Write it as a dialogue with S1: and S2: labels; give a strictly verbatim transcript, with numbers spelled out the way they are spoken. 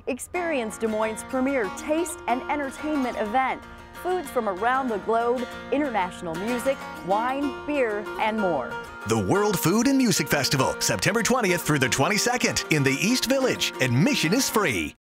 S1: Experience Des Moines' premier taste and entertainment event. Foods from around the globe, international music, wine, beer, and more.
S2: The World Food and Music Festival, September twentieth through the twenty-second in the East Village. Admission is free.